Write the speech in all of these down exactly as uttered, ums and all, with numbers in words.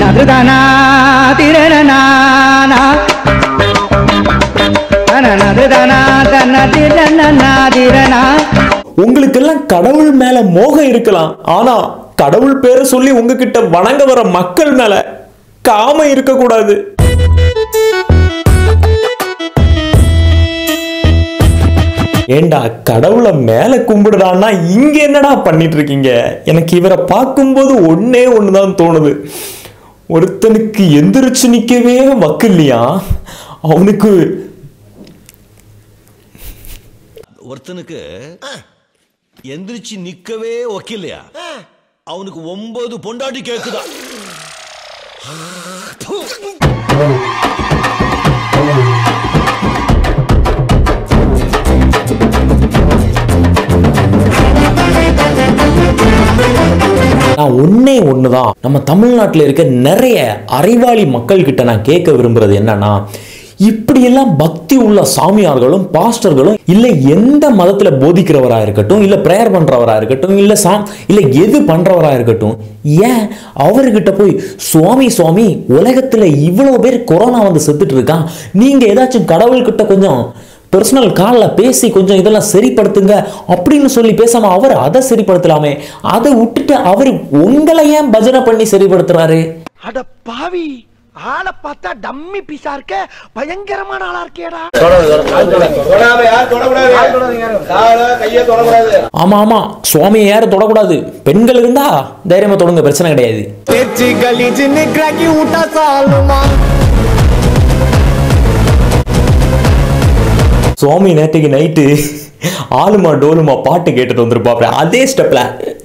நதுதனா திரணனா நதுதனா தன திரணனா திரணா. உங்களுக்கெல்லாம் கடவுள் மேல மோகம் இருக்கலாம், ஆனா கடவுள் பேரை சொல்லி உங்ககிட்ட வணங்க வர மக்கள் மேல காமம் இருக்கக்கூடாது. ஏண்டா கடவுளை மேல கும்பிடுறான்னா இங்க என்னடா பண்ணிட்டு இருக்கீங்க? எனக்கு இவரை பார்க்கும்போது ஒன்னே ஒண்ணுதான் தோணுது. ஒருத்தனுக்கு எந்திரிச்சு நிக்கவே வக்கு இல்லையா, அவனுக்கு ஒருத்தனுக்கு எந்திரிச்சு நிக்கவே வக்கில்லையா, அவனுக்கு ஒன்பது பொண்டாட்டி கேக்குதா. நான் ஒன்னே ஒண்ணுதான் நம்ம தமிழ்நாட்டில் இருக்க நிறைய அறிவாளி மக்கள் கிட்ட நான் கேட்க விரும்புறது என்னன்னா, இப்படியெல்லாம் பக்தி உள்ள சாமியார்களும் பாஸ்டர்களும் இல்ல எந்த மதத்துல போதிக்கிறவரா இருக்கட்டும், இல்ல பிரேயர் பண்றவரா இருக்கட்டும், இல்ல சாம் இல்ல எது பண்றவரா இருக்கட்டும், ஏன் அவர்கிட்ட போய் சுவாமி சுவாமி உலகத்துல இவ்வளவு பேர் கொரோனா வந்து செத்துட்டு இருக்கான், நீங்க ஏதாச்சும் கடவுள்கிட்ட கொஞ்சம் பர்சனல் காலில் பேசி கொஞ்சம் இதெல்லாம் சரிப்படுத்துங்க அப்படின்னு சொல்லி பேசாம அவர் அதை சரிப்படுத்தலாமே, அதை விட்டுட்டு அவர் உங்களை ஏன் பஜனை பண்ணி சரிப்படுத்துறாரு? அட பாவி, ஆளை பார்த்தா டம்மி பீஸா இருக்க, பயங்கரமான ஆளா இருக்கேடா. ஆமா ஆமா, சுவாமியை யாரும் தொடக்கூடாது. பெண்கள் இருந்தா தைரியமா தொடங்க, பிரச்சனை கிடையாது. சுவாமி நேற்றுக்கு நைட்டு ஆளுமா டோலுமா பாட்டு கேட்டுட்டு வந்திருப்பாப்ல, அதே ஸ்டெப்ல.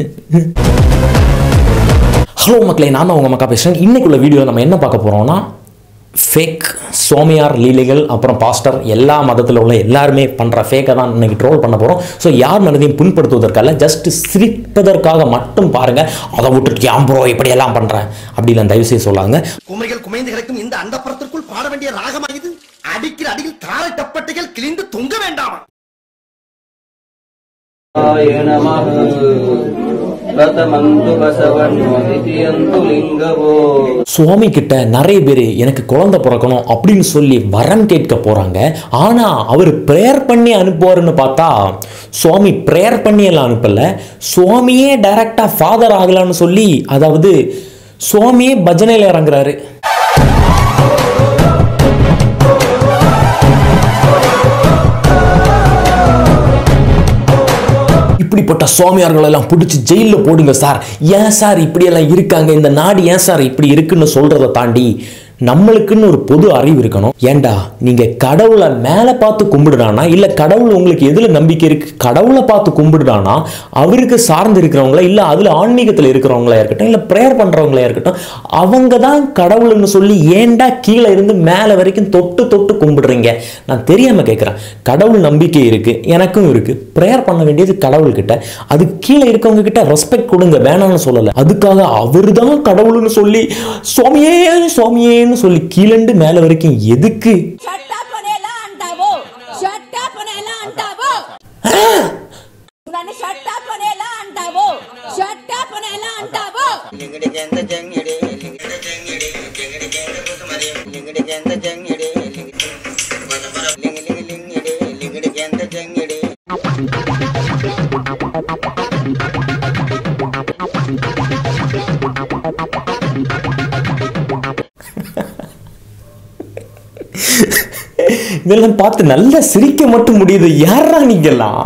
ஹலோ மக்களே, நான் தான் உங்க மக்கா பேசுறேன். இன்னைக்குள்ள வீடியோ நம்ம என்ன பார்க்க போறோம்னா, ஃபேக் சுவாமியார் லீலைகள், அப்புறம் பாஸ்டர், எல்லா மதத்தில் உள்ள எல்லாருமே பண்ற ஃபேக்கை தான் இன்னைக்கு ட்ரோல் பண்ண போறோம். ஸோ யார் மனதையும் புண்படுத்துவதற்காக, ஜஸ்ட் சிரிப்பதற்காக மட்டும் பாருங்க. அதை விட்டுட்டு ஏன் ப்ரோ இப்படி எல்லாம் பண்றேன் அப்படிலாம் தயவு செய்து சொல்லாங்க. குமரிகள் குமைந்து கிடக்கும் இந்த அந்தப்புறத்திற்குள் பாட வேண்டிய ராகமாயுது. அடிக்கிற அடியில் தாரை தப்பட்டைகள் கிழிந்து தொங்க வேண்டாமா? சுவாமி கிட்ட நிறைய பேர் எனக்கு குழந்தை பிறக்கணும் அப்படின்னு சொல்லி வரம் கேட்க போறாங்க. ஆனா அவர் பிரேயர் பண்ணி அனுப்புவாருன்னு பார்த்தா சுவாமி பிரேயர் பண்ணி எல்லாம் அனுப்பல. சுவாமியே டைரக்டா ஃபாதர் ஆகலான்னு சொல்லி, அதாவது சுவாமியே பஜனையில இறங்குறாரு. இப்படிப்பட்ட சுவாமியார்கள் எல்லாம் பிடிச்சி ஜெயில போடுங்க சார். ஏன் சார் இப்படி எல்லாம் இருக்காங்க, இந்த நாடு ஏன் சார் இப்படி இருக்குன்னு சொல்றதை தாண்டி நம்மளுக்குன்னு ஒரு பொது அறிவு இருக்கணும். ஏண்டா நீங்க கடவுளை மேல பார்த்து கும்பிடுறானா, இல்ல கடவுள் உங்களுக்கு எதுல நம்பிக்கை இருக்கு, கடவுளை பார்த்து கும்பிடுறானா, அவருக்கு சார்ந்து இருக்கிறவங்களா, இல்ல அதுல ஆன்மீகத்துல இருக்கிறவங்களா இருக்கட்டும், இல்ல பிரேயர் பண்றவங்களா இருக்கட்டும், அவங்க தான் கடவுள்னு சொல்லி ஏண்டா கீழே இருந்து மேல வரைக்கும் தொட்டு தொட்டு கும்பிடுறீங்க? நான் தெரியாம கேட்கிறேன். கடவுள் நம்பிக்கை இருக்கு, எனக்கும் இருக்கு. பிரேயர் பண்ண வேண்டியது கடவுள் கிட்ட, அது கீழே இருக்கவங்க கிட்ட ரெஸ்பெக்ட் கொடுங்க, வேணாம்னு சொல்லல. அதுக்காக அவரு தான் கடவுள்னு சொல்லி சுவாமியே சுவாமியே சொல்லி கீழண்டு மேல வரைக்கும் எதுக்கு? இதெல்லாம் பார்த்து நல்லா சிரிக்க மட்டும் முடியுது. யாரா நீங்கெல்லாம்?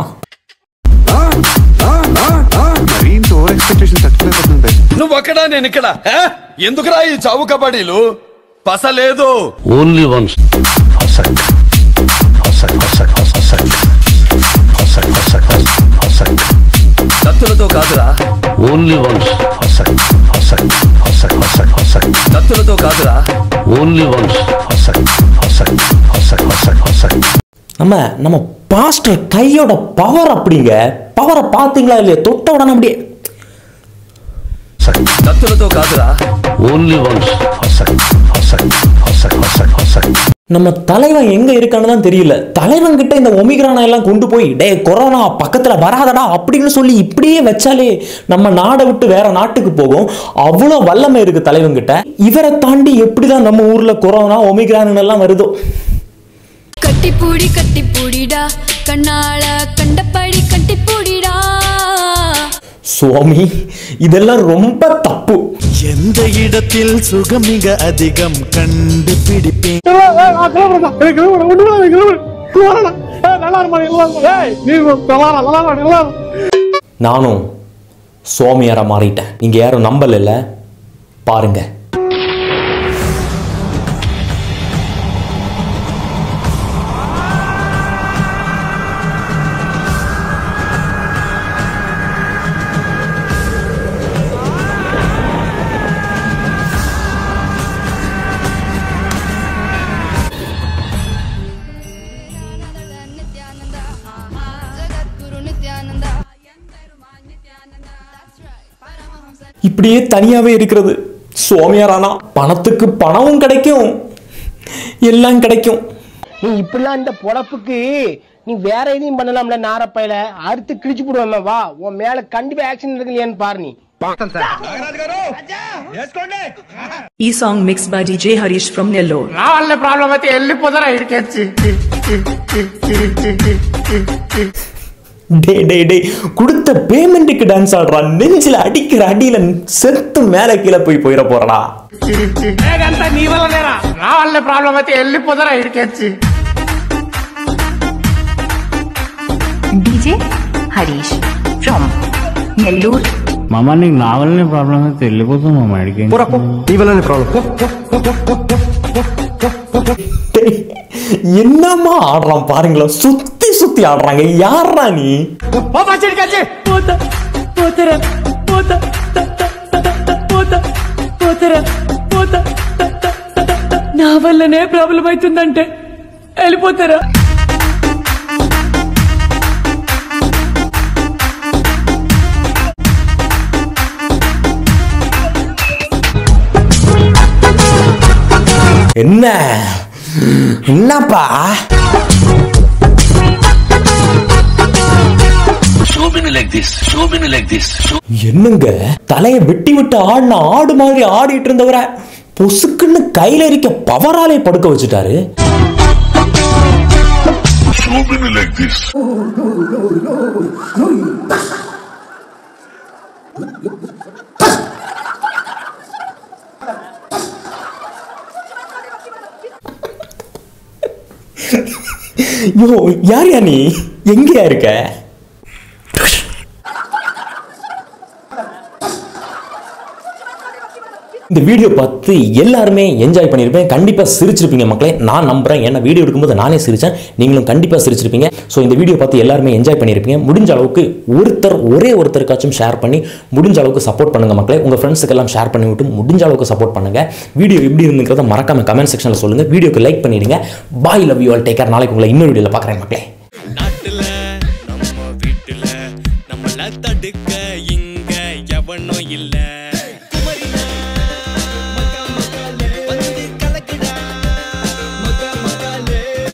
నువ్వు ఒక్కడానే ఇక్కడ ఎందుకురా ఈ చావు కబడ్డీలు? పసలేదు. ఓన్లీ వన్స్ హసక్ హసక్ హసక్ హసక్ హసక్ హసక్ హసక్ కత్తులతో కాదురా. ఓన్లీ వన్స్ హసక్ హసక్ హసక్ హసక్ హసక్ కత్తులతో కాదురా. ఓన్లీ వన్స్ హసక్ హసక్ హసక్ హసక్ హసక్. நம்ம நம்ம பாஸ்டர் கையோட பவர் அப்படிங்க. பவரை பாத்தீங்களா இல்லையா? தொட்ட உடனே அப்படியே కత్తులతో కాదురా. ఓన్లీ వన్స్ హసక్ హసక్ హసక్ హసక్ హసక్ நம்ம தலைவன் எங்க இருக்கான்னு தான் தெரியல. தலைவன் கிட்ட இந்த ஒமிக்ரானை எல்லாம் கொண்டு போய் டே கொரோனா பக்கத்துல வராதடா அப்படின்னு சொல்லி இப்படியே வச்சாலே நம்ம நாடை விட்டு வேற நாட்டுக்கு போகும். அவ்வளோ வல்லமை இருக்கு தலைவன் கிட்ட. இவரை தாண்டி எப்படிதான் நம்ம ஊர்ல கொரோனா ஒமிக்ரான் எல்லாம் வருதோ. கட்டி பூடி கட்டி பூடிடா கண்ணால கண்டபடி கட்டி பூடிடா. சுவாமி இதெல்லாம் ரொம்ப தப்பு. எந்த இடத்தில் சுகம் மிக அதிகம் கண்டுபிடிப்பேன். நானும் சுவாமியாரா மாறிட்டேன். நீங்க யாரும் நம்பல பாருங்க. இப்படியே தனியாவே இருக்கிறது சுவாமியாரானா பணத்துக்கு பணமும் கிடைக்கும், எல்லாம் கிடைக்கும். நீ இப்படிலாம் இந்த பொழப்புக்கு நீ வேற எதையும் பண்ணலாம்ல. நாரப்பையில அறுத்து கிழிச்சு போடுவாம வா, உன் மேல கண்டிப்பா ஆக்ஷன் இருக்குல்லையான்னு பாரு. நீ ಈ song mix by DJ Harish from Nellore. ನಾವಲ್ಲ ಪ್ರಾಬ್ಲಮ್ ಮತ್ತೆ ಎಲ್ಲಿ ಹೋದರ ಹಿಡ್ಕೆಚ್ಚಿ. டே டே டே கொடுத்த பேமெண்ட்டுக்கு டான்ஸ் ஆடுறா. நெஞ்சில அடிக்கிற அடியில செத்து மேல கீழே போய் போயிட போறடா. ಹೇಗಂತ ನೀವಲ್ಲ ನೇರ ನಾವಲ್ಲ ಪ್ರಾಬ್ಲಮ್ ಮತ್ತೆ ಎಲ್ಲಿ ಹೋದರ ಹಿಡ್ಕೆಚ್ಚಿ. DJ Harish from Nellore. మామ నీకు నా వల్లనే ప్రాబ్లం అయితే వెళ్ళిపోతుంది మామ అడిగి నీ వల్లనే ప్రాబ్లం. என்னமா ஆடுறான் பாருங்களா, சுத்தி சுத்தி ஆடுறாங்க. யாரா நீ? నా వల్లనే ప్రాబ్లం అవుతుందంటే వెళ్ళిపోతారా? என்ன என்னப்பா என்னங்க தலைய வெட்டி விட்டு ஆடின ஆடு மாதிரி ஆடிட்டு இருந்தவரை பொசுக்குன்னு கையில இருக்க பவராலே படுக்க வச்சுட்டாரு. யோ யார் யா நீ? எங்கயா இருக்க? இந்த வீடியோ பார்த்து எல்லாருமே என்ஜாய் பண்ணியிருப்பேன், கண்டிப்பாக சிரிச்சிருப்பீங்க மக்களே, நான் நம்புறேன். ஏன்னா வீடியோ எடுக்கும்போது நானே சிரிச்சேன், நீங்களும் கண்டிப்பாக சிரிச்சிருப்பீங்க. ஸோ இந்த வீடியோ பார்த்து எல்லாருமே என்ஜாய் பண்ணியிருப்பீங்க. முடிஞ்ச அளவுக்கு ஒருத்தர் ஒரே ஒருத்தருக்காச்சும் ஷேர் பண்ணி முடிஞ்ச அளவுக்கு சப்போர்ட் பண்ணுங்க மக்களே. உங்கள் ஃப்ரெண்ட்ஸுக்கெல்லாம் ஷேர் பண்ணி விட்டு முடிஞ்ச அளவுக்கு சப்போர்ட் பண்ணுங்க. வீடியோ எப்படி இருந்துங்கிறத மறக்காம கமெண்ட் செக்ஷனில் சொல்லுங்க. வீடியோக்கு லைக் பண்ணிடுங்க. Bye, love you all, take care. நாளைக்கு உங்களை இன்னொரு வீடியோவில் பார்க்குறேன் மக்களே. நாட்டுல நம்ம வீட்டுல நம்மள தடுக்க இங்க எவனும் இல்ல.